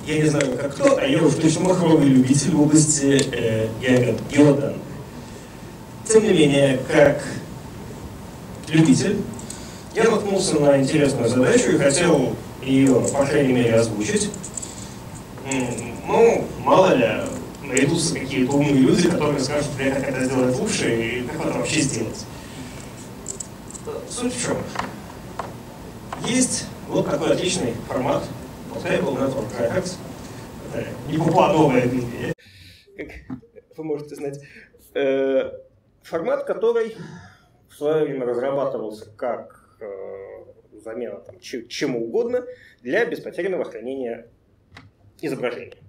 я не знаю, как кто, а я уж точно махровый любитель в области геоданных. Тем не менее, как любитель, я наткнулся на интересную задачу и хотел ее, по крайней мере, озвучить. Ну, мало ли, найдутся какие-то умные люди, которые скажут мне, как это сделать лучше и как это вообще сделать. Суть в чем? Есть вот такой отличный формат Portable Network Graphics. Это не попадовое объявление, как вы можете знать. Формат, который в свое время разрабатывался как замена там, чему угодно для беспотерянного хранения изображений.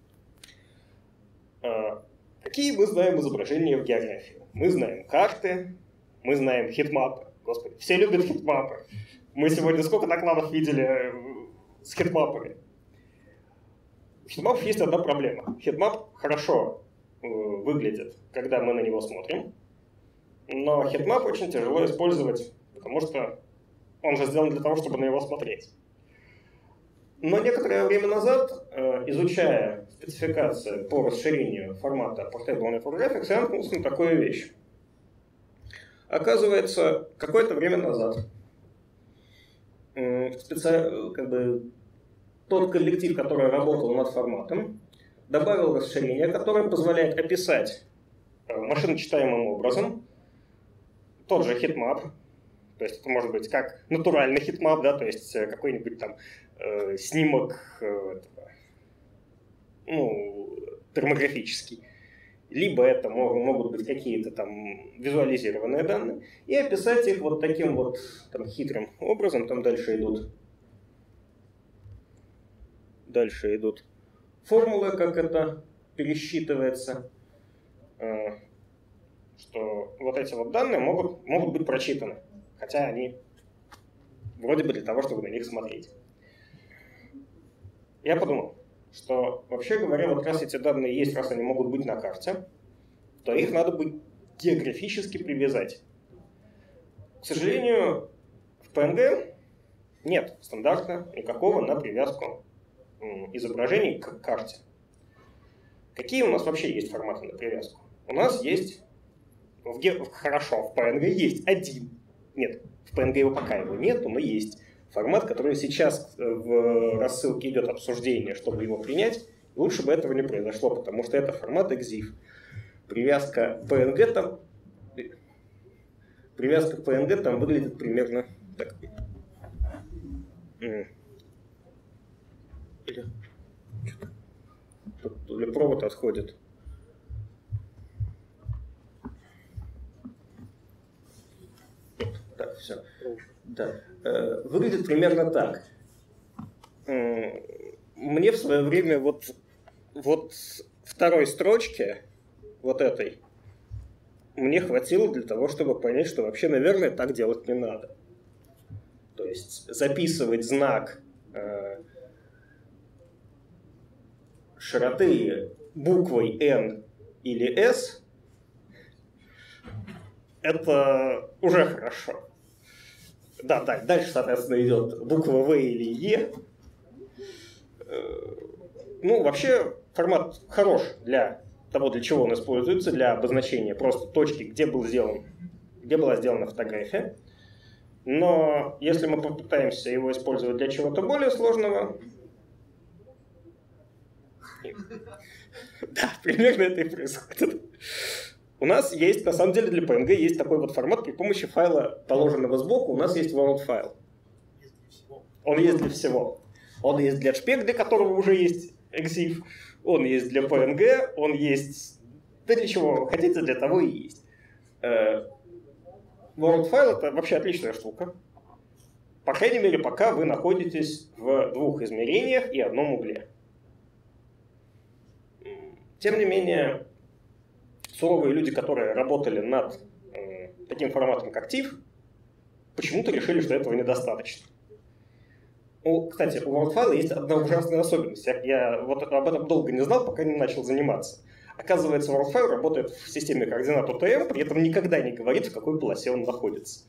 Какие мы знаем изображения в географии? Мы знаем карты, мы знаем хитмапы. Господи, все любят хитмапы. Мы сегодня сколько докладов видели с хитмапами. У хитмапов есть одна проблема. Хитмап хорошо выглядит, когда мы на него смотрим, но хитмап очень тяжело использовать, потому что он же сделан для того, чтобы на него смотреть. Но некоторое время назад, изучая спецификации по расширению формата Portable Network Graphics, я наткнулся на такую вещь. Оказывается, какое-то время назад тот коллектив, который работал над форматом, добавил расширение, которое позволяет описать машиночитаемым образом тот же хитмап. То есть это может быть как натуральный хитмап, да, то есть какой-нибудь там снимок термографический. Либо это могут быть какие-то там визуализированные данные, и описать их вот таким вот там хитрым образом. Там дальше идут формулы, как это пересчитывается, что вот эти вот данные могут быть прочитаны, хотя они вроде бы для того, чтобы на них смотреть. Я подумал, что, вообще говоря, вот раз эти данные есть, раз они могут быть на карте, то их надо бы географически привязать. К сожалению, в PNG нет стандарта никакого на привязку изображений к карте. Какие у нас вообще есть форматы на привязку? У нас есть, хорошо, в PNG есть один. Нет, в PNG его пока его нету, но есть формат, который сейчас в рассылке идет обсуждение, чтобы его принять. Лучше бы этого не произошло, потому что это формат EXIF. Привязка PNG там выглядит примерно так. Или провод отходит. Так, все. Да. Выглядит примерно так. Мне в свое время вот второй строчки, вот этой, мне хватило для того, чтобы понять, что вообще, наверное, так делать не надо. То есть записывать знак широты буквой N или S — это уже хорошо. Да, дальше, соответственно, идет буква В или Е. Ну, вообще, формат хорош для того, для чего он используется, для обозначения просто точки, где была сделана фотография. Но если мы попытаемся его использовать для чего-то более сложного... Да, примерно это и происходит. У нас есть, на самом деле, для PNG есть такой вот формат, при помощи файла, положенного сбоку, у нас есть world файл. Он есть для всего. Он есть для JPEG, для которого уже есть EXIF. Он есть для PNG, он есть... Да для чего хотите, для того и есть. World файл — это вообще отличная штука. По крайней мере, пока вы находитесь в двух измерениях и одном угле. Тем не менее, суровые люди, которые работали над таким форматом, как TIFF, почему-то решили, что этого недостаточно. Кстати, у WordFile есть одна ужасная особенность. Я вот об этом долго не знал, пока не начал заниматься. Оказывается, WordFile работает в системе координат UTM, при этом никогда не говорит, в какой полосе он находится.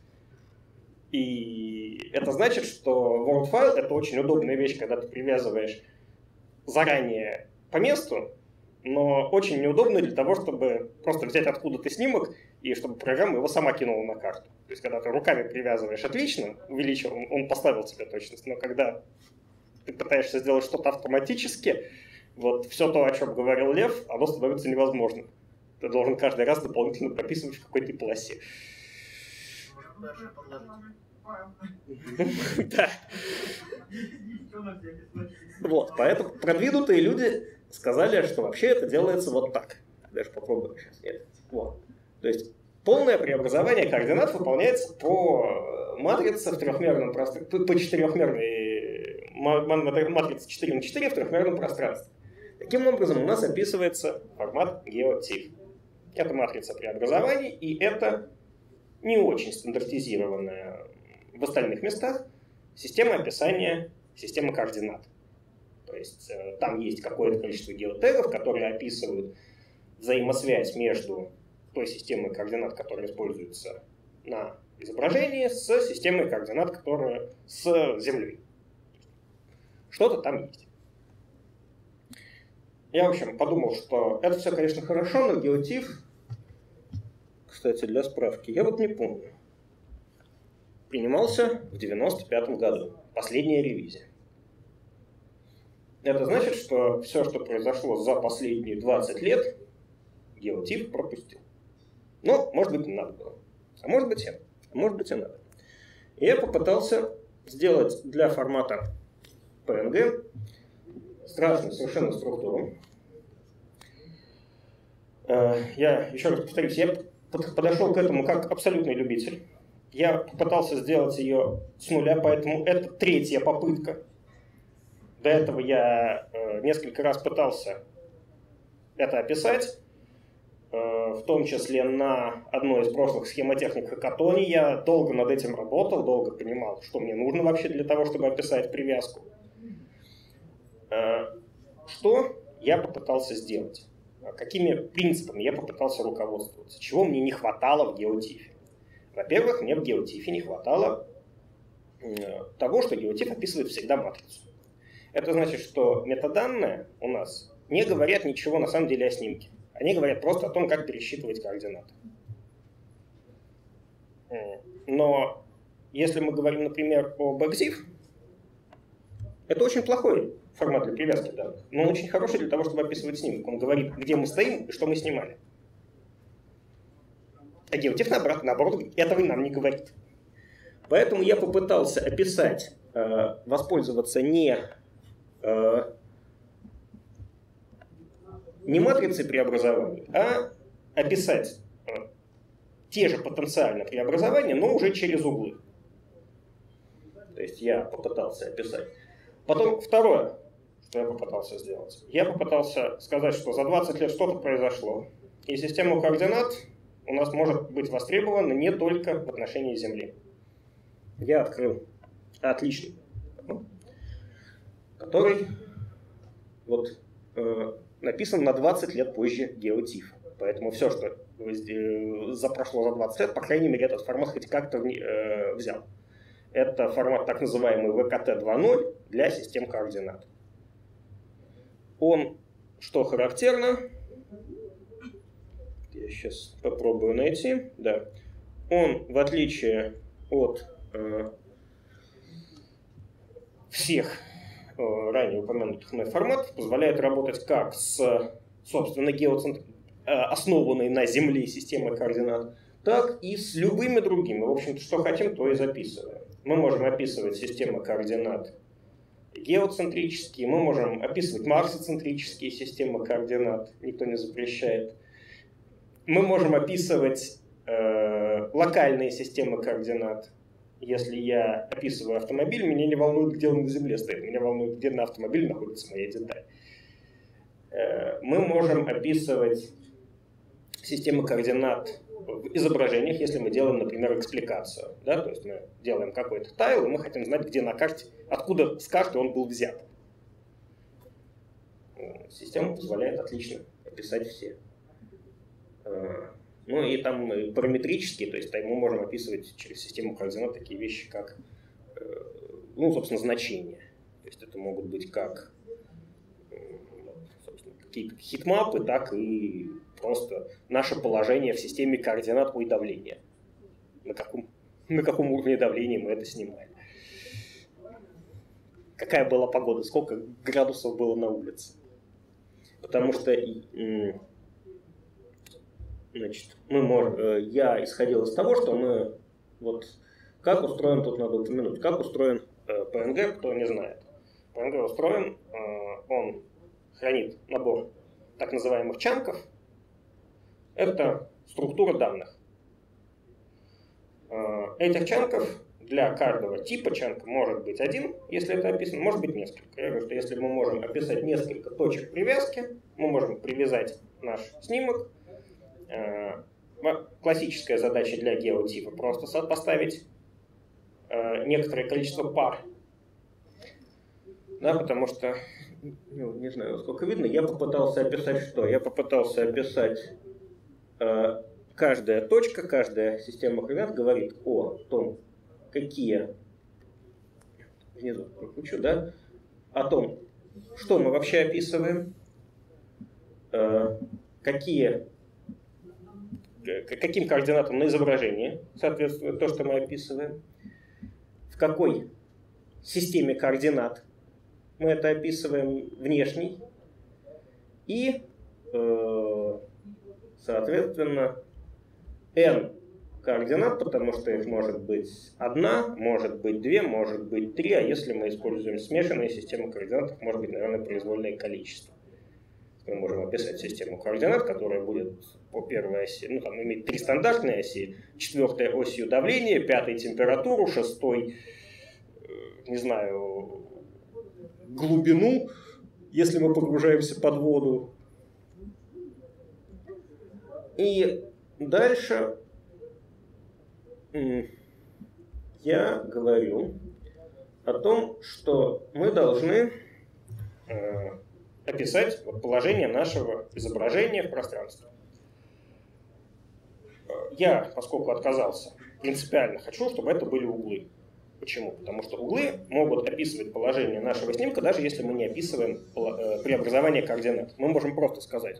И это значит, что WordFile — это очень удобная вещь, когда ты привязываешь заранее по месту, но очень неудобно для того, чтобы просто взять откуда-то снимок, и чтобы программа его сама кинула на карту. То есть, когда ты руками привязываешь, отлично, увеличил, он поставил тебе точность, но когда ты пытаешься сделать что-то автоматически, вот все то, о чем говорил Лев, оно становится невозможным. Ты должен каждый раз дополнительно прописывать в какой-то полосе. Да. Вот, поэтому продвинутые люди сказали, что вообще это делается вот так. Даже попробуем сейчас. Нет. Вот. То есть полное преобразование координат выполняется по матрице в трехмерном пространстве, по четырехмерной матрице 4 на 4 в трехмерном пространстве. Таким образом, у нас описывается формат GeoTIFF. Это матрица преобразований, и это не очень стандартизированная в остальных местах система описания системы координат. То есть там есть какое-то количество геотегов, которые описывают взаимосвязь между той системой координат, которая используется на изображении, с системой координат, которая с Землей. Что-то там есть. Я, в общем, подумал, что это все, конечно, хорошо, но GeoTIFF, кстати, для справки, я вот не помню, принимался в 1995 году. Последняя ревизия. Это значит, что все, что произошло за последние 20 лет, GeoTIFF пропустил. Но, может быть, не надо было. А может быть, и надо. И я попытался сделать для формата PNG страшную совершенно структуру. Я еще раз повторюсь, я подошел к этому как абсолютный любитель. Я попытался сделать ее с нуля, поэтому это третья попытка. До этого я несколько раз пытался это описать, в том числе на одной из прошлых схемотехник хакатоне. Я долго над этим работал, долго понимал, что мне нужно вообще для того, чтобы описать привязку. Что я попытался сделать? Какими принципами я попытался руководствоваться? Чего мне не хватало в GeoTIFF? Во-первых, мне в GeoTIFF не хватало того, что GeoTIFF описывает всегда матрицу. Это значит, что метаданные у нас не говорят ничего на самом деле о снимке. Они говорят просто о том, как пересчитывать координаты. Но если мы говорим, например, об EXIF, это очень плохой формат для привязки данных, но он очень хороший для того, чтобы описывать снимок. Он говорит, где мы стоим и что мы снимали. А GeoTIFF, наоборот, этого нам не говорит. Поэтому я попытался описать, воспользоваться не матрицей преобразований, а описать те же потенциально преобразования, но уже через углы. То есть я попытался описать. Потом второе, что я попытался сделать. Я попытался сказать, что за 20 лет что-то произошло, и система координат у нас может быть востребована не только в отношении Земли. Я открыл отличный, который вот, написан на 20 лет позже GeoTIFF. Поэтому все, что прошло за 20 лет, по крайней мере, этот формат хоть как-то взял. Это формат так называемый ВКТ 2.0 для систем координат. Он, что характерно, я сейчас попробую найти, да, он, в отличие от всех ранее упомянутых мной форматов, позволяет работать как с, собственно, основанной на Земле системой координат, так и с любыми другими. В общем-то, что хотим, то и записываем. Мы можем описывать системы координат геоцентрические, мы можем описывать марсоцентрические системы координат, никто не запрещает. Мы можем описывать локальные системы координат. Если я описываю автомобиль, меня не волнует, где он на Земле стоит, меня волнует, где на автомобиле находится моя деталь. Мы можем описывать системы координат в изображениях, если мы делаем, например, экспликацию. Да? То есть мы делаем какой-то тайл, и мы хотим знать, где на карте, откуда с карты он был взят. Система позволяет отлично описать все. Ну и там параметрические, то есть там мы можем описывать через систему координат такие вещи, как, ну, собственно, значения. То есть это могут быть как какие-то хитмапы, так и просто наше положение в системе координат ой давления. На каком уровне давления мы это снимали. Какая была погода, сколько градусов было на улице. Потому что значит, я исходил из того, что мы как устроен, тут надо упомянуть, как устроен PNG, кто не знает. PNG устроен, он хранит набор так называемых чанков. Это структура данных. Этих чанков для каждого типа чанка может быть один, если это описано, может быть несколько. Я говорю, что если мы можем описать несколько точек привязки, мы можем привязать наш снимок. Классическая задача для геотипа просто поставить некоторое количество пар. Да, потому что, не знаю, сколько видно, я попытался описать что? Я попытался описать каждая точка, каждая система координат говорит о том, какие, внизу прокручу, да, о том, что мы вообще описываем, каким координатам на изображении соответствует то, что мы описываем, в какой системе координат мы это описываем внешней, и, соответственно, n координат, потому что их может быть одна, может быть две, может быть три, а если мы используем смешанные системы координат, их может быть, наверное, произвольное количество. Мы можем описать систему координат, которая будет по первой оси, иметь три стандартные оси, четвертой осью давления, пятой температуру, шестой, не знаю, глубину, если мы погружаемся под воду. И дальше я говорю о том, что мы должны описать положение нашего изображения в пространстве. Я, поскольку отказался, принципиально хочу, чтобы это были углы. Почему? Потому что углы могут описывать положение нашего снимка, даже если мы не описываем преобразование координат. Мы можем просто сказать.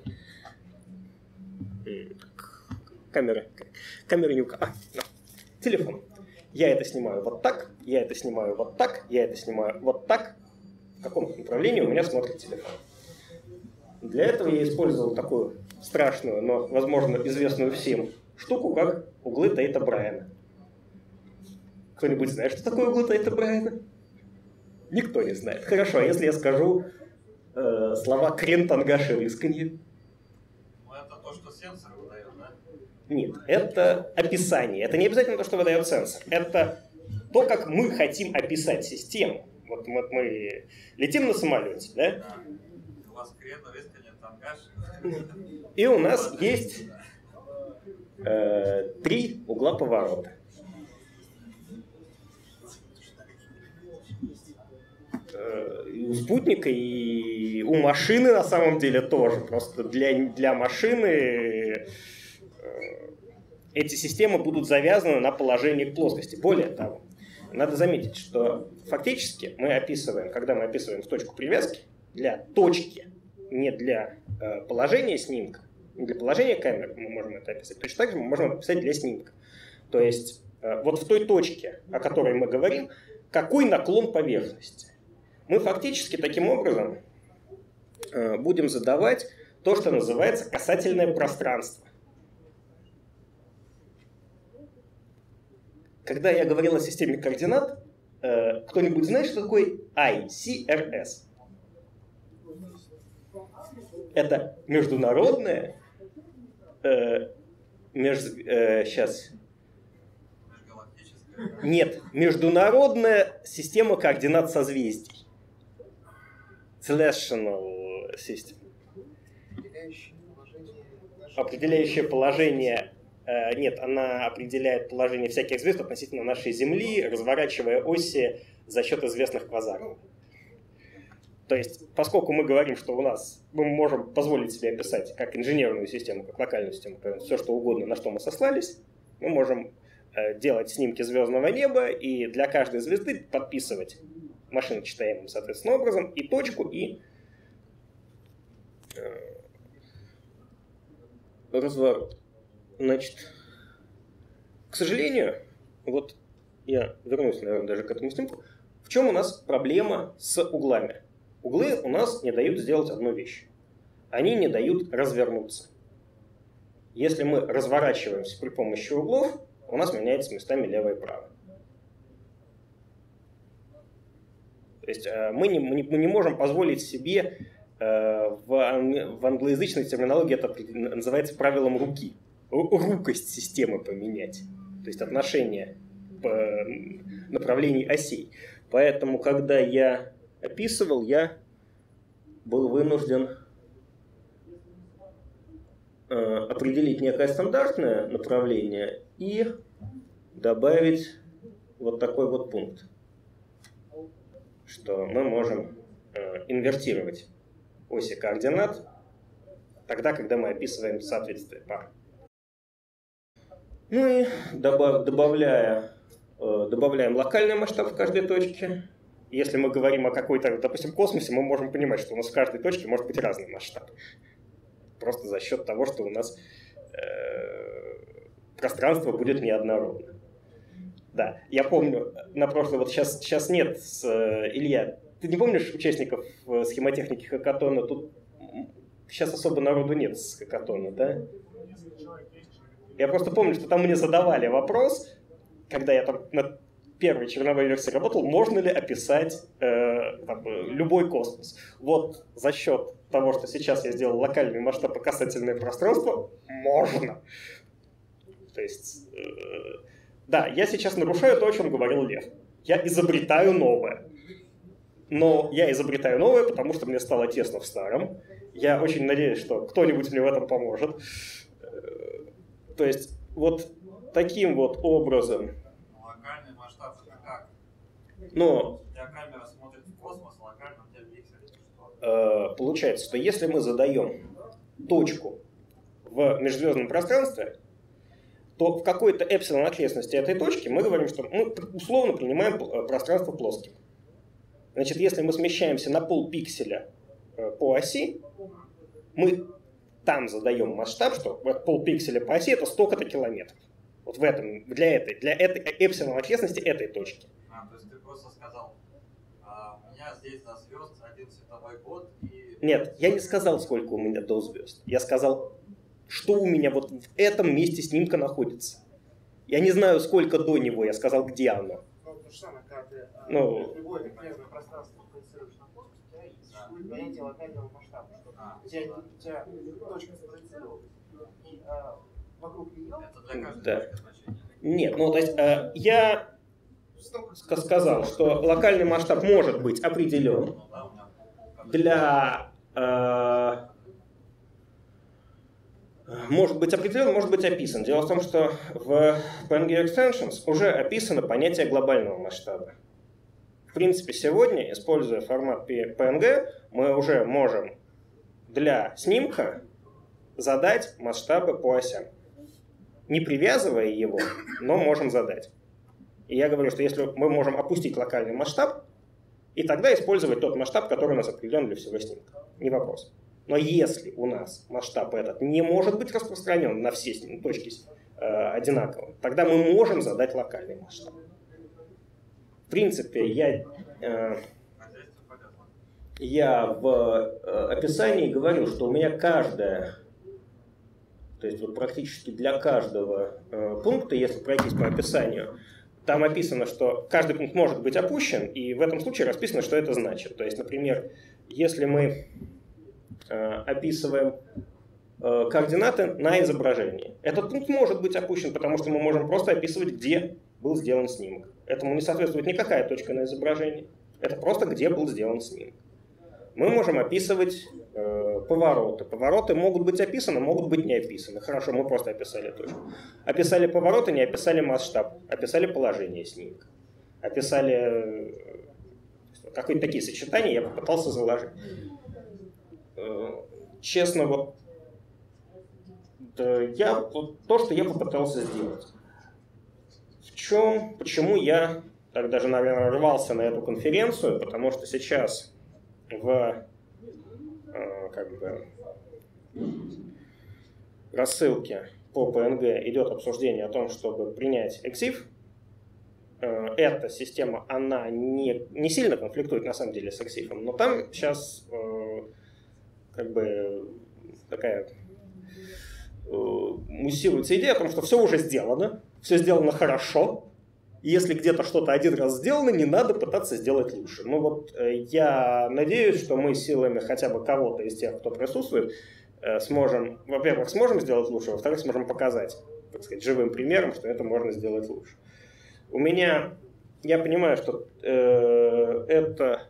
Камера не указана. Телефон. Я это снимаю вот так, я это снимаю вот так, я это снимаю вот так. В каком направлении у меня смотрит телефон. Для этого я использовал такую страшную, но, возможно, известную всем штуку, как углы Тейта Брайана. Кто-нибудь знает, что такое углы Тейта Брайана? Никто не знает. Хорошо, а если я скажу слова крен, тангаж и рысканье? Это то, что сенсор выдает, да? Нет, это описание. Это не обязательно то, что выдает сенсор. Это то, как мы хотим описать систему. Вот мы летим на самолете, да? У вас крен, рысканье, тангаж. И у нас есть 3 угла поворота. И у спутника, и у машины на самом деле тоже. Просто для машины эти системы будут завязаны на положении плоскости. Более того, надо заметить, что фактически мы описываем, когда мы описываем в точку привязки, для точки, не для положения снимка, не для положения камеры мы можем это описать. Точно так же мы можем описать для снимка. То есть вот в той точке, о которой мы говорим, какой наклон поверхности. Мы фактически таким образом будем задавать то, что называется касательное пространство. Когда я говорил о системе координат, кто-нибудь знает, что такое ICRS? Это международная международная система координат созвездий. Celestial System. Определяющее положение. Нет, она определяет положение всяких звезд относительно нашей Земли, разворачивая оси за счет известных квазаров. То есть, поскольку мы говорим, что мы можем позволить себе описать как инженерную систему, как локальную систему, все что угодно, на что мы сослались, мы можем делать снимки звездного неба и для каждой звезды подписывать машиночитаемым, соответственно, образом и точку, и разворот. Значит, к сожалению, вот я вернусь, наверное, даже к этому снимку. В чем у нас проблема с углами? Углы у нас не дают сделать одну вещь. Они не дают развернуться. Если мы разворачиваемся при помощи углов, у нас меняется местами лево и право. То есть мы не можем позволить себе, в англоязычной терминологии это называется правилом руки, рукость системы поменять. То есть отношение направлений осей. Поэтому, когда я описывал, я был вынужден определить некое стандартное направление и добавить вот такой вот пункт, что мы можем инвертировать оси координат тогда, когда мы описываем соответствие пар. Ну и добавляем локальный масштаб в каждой точке. Если мы говорим о какой-то, допустим, космосе, мы можем понимать, что у нас в каждой точке может быть разный масштаб. Просто за счет того, что у нас пространство будет неоднородно. Да, я помню, на прошлое, вот сейчас нет, Илья, ты не помнишь участников схемотехники хакатона? Тут сейчас особо народу нет с хакатона, да? Я просто помню, что там мне задавали вопрос, когда я там на первой черновой версии работал, можно ли описать любой космос. Вот за счет того, что сейчас я сделал локальный масштаб и касательное пространство, можно. То есть, да, я сейчас нарушаю то, о чем говорил Лев. Я изобретаю новое. Но я изобретаю новое, потому что мне стало тесно в старом. Я очень надеюсь, что кто-нибудь мне в этом поможет. То есть, вот таким вот образом. Локальный масштаб это как? Но У тебя камера смотрит в космос, локально у тебя пиксели. получается, что если мы задаем точку в межзвездном пространстве, то в какой-то эпсилон окрестности этой точки мы говорим, что мы условно принимаем пространство плоским. Значит, если мы смещаемся на полпикселя по оси, мы там задаем масштаб, что полпикселя по оси это столько-то километров. Вот в этом, для этой эпсилон окрестности этой точки. То есть ты просто сказал, у меня здесь до звезд 1 световой год и... Нет, я не сказал, сколько у меня до звезд. Я сказал, что у меня вот в этом месте снимка находится. Я не знаю, сколько до него, я сказал, где оно. Ну, то же самое, когда ты любое трехмерное пространство проецируешь на плоскость, у тебя существует понятие локального масштаба. У тебя точка спроецировалась, и вокруг нее... Это для каждой Да. точки значения. Нет, ну то есть я сказал, что локальный масштаб может быть определен Ну да, у меня для... может быть определен, может быть описан. Дело в том, что в PNG Extensions уже описано понятие глобального масштаба. В принципе, сегодня, используя формат PNG, мы уже можем для снимка задать масштабы по осям. Не привязывая его, но можем задать. И я говорю, что если мы можем опустить локальный масштаб, и тогда использовать тот масштаб, который у нас определен для всего снимка. Не вопрос. Но если у нас масштаб этот не может быть распространен на все точки одинаково, тогда мы можем задать локальный масштаб. В принципе, я в описании говорю, что у меня каждая, то есть вот практически для каждого пункта, если пройтись по описанию, там описано, что каждый пункт может быть опущен, и в этом случае расписано, что это значит. То есть, например, если мы описываем координаты на изображении, этот пункт может быть опущен, потому что мы можем просто описывать, где был сделан снимок. Этому не соответствует никакая точка на изображении. Это просто где был сделан снимок. Мы можем описывать повороты. Повороты могут быть описаны, могут быть не описаны. Хорошо, мы просто описали точку. Описали повороты, не описали масштаб. Описали положение снимка. Описали какие-то такие сочетания, я попытался заложить. Честно, вот то, что я попытался сделать. Почему я так даже, наверное, рвался на эту конференцию, потому что сейчас в рассылки по PNG идет обсуждение о том, чтобы принять EXIF. Эта система, она не сильно конфликтует на самом деле с EXIF, но там сейчас как бы такая муссируется идея о том, что все уже сделано, все сделано хорошо, и если где-то что-то один раз сделано, не надо пытаться сделать лучше. Ну вот я надеюсь, что мы силами хотя бы кого-то из тех, кто присутствует, сможем, во-первых, сможем сделать лучше, во-вторых, сможем показать, так сказать, живым примером, что это можно сделать лучше. У меня, я понимаю, что это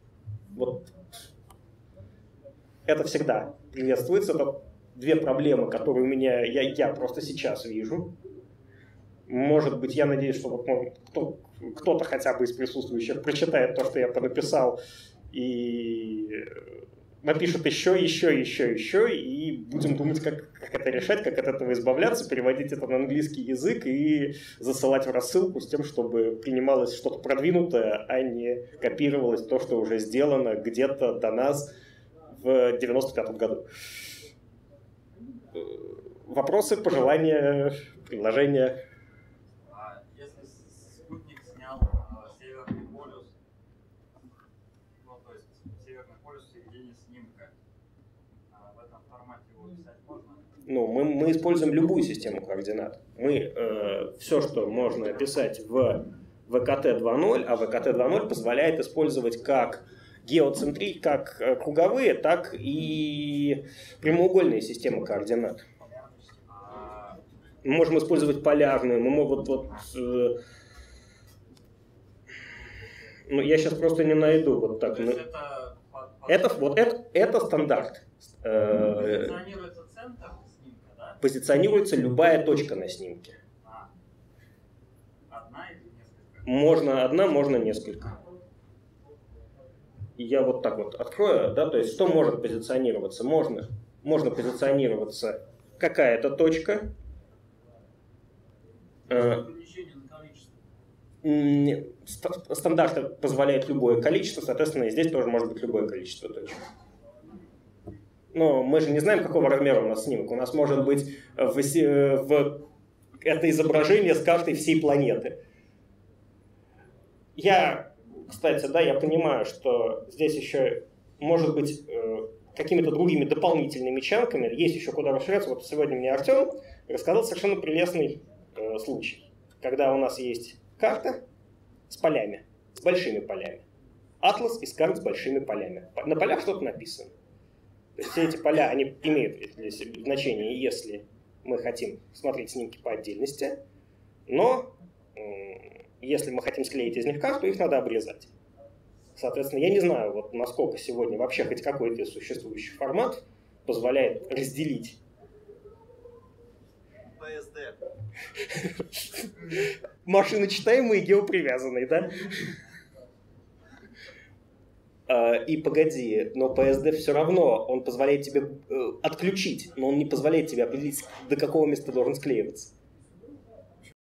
всегда приветствуется. Это две проблемы, которые у меня я просто сейчас вижу. Может быть, я надеюсь, что вот кто-то хотя бы из присутствующих прочитает то, что я понаписал, и напишет еще, и будем думать, как это решать, как от этого избавляться, переводить это на английский язык и засылать в рассылку с тем, чтобы принималось что-то продвинутое, а не копировалось то, что уже сделано где-то до нас в 95-м году. Вопросы, пожелания, предложения? Если спутник снял Северный полюс, ну, то есть Северный полюс в середине снимка, в этом формате его писать можно? Ну, мы используем любую систему координат. Мы все, что можно описать в ВКТ 2.0, а ВКТ 2.0 позволяет использовать как как круговые, так и прямоугольные системы координат. Мы можем использовать полярную, мы можем ну, я сейчас просто не найду вот так. Это стандарт. Позиционируется центр снимка, да? Позиционируется любая точка на снимке. Одна или несколько? Можно одна, можно несколько. И я вот так вот открою, да, то есть что может позиционироваться? Можно позиционироваться какая-то точка. Ограничение на количество. Стандарт позволяет любое количество, соответственно, и здесь тоже может быть любое количество точек. Но мы же не знаем, какого размера у нас снимок. У нас может быть это изображение с картой всей планеты. Кстати, да, я понимаю, что здесь еще может быть какими-то другими дополнительными чанками, есть еще куда расширяться. Вот сегодня мне Артем рассказал совершенно прелестный случай, когда у нас есть карта с полями, с большими полями. Атлас из карт с большими полями. На полях что-то написано. То есть все эти поля, они имеют значение, если мы хотим смотреть снимки по отдельности, но если мы хотим склеить из них карту, их надо обрезать. Соответственно, я не знаю, вот насколько сегодня вообще хоть какой-то существующий формат позволяет разделить. PSD. Машиночитаемый и геопривязанный, да? И погоди, но PSD все равно, он позволяет тебе отключить, но он не позволяет тебе определить, до какого места должен склеиваться.